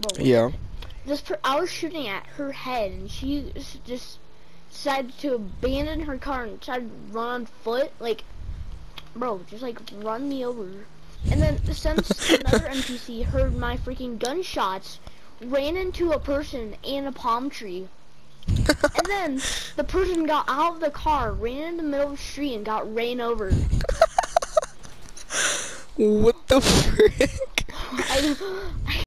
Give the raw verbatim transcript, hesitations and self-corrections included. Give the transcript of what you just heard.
bro. Yeah. This per I was shooting at her head, and she s- just decided to abandon her car and decided to run on foot. Like, bro, just like run me over. And then since another N P C heard my freaking gunshots, ran into a person and a palm tree. And then the person got out of the car, ran in the middle of the street, and got ran over. What the frick? I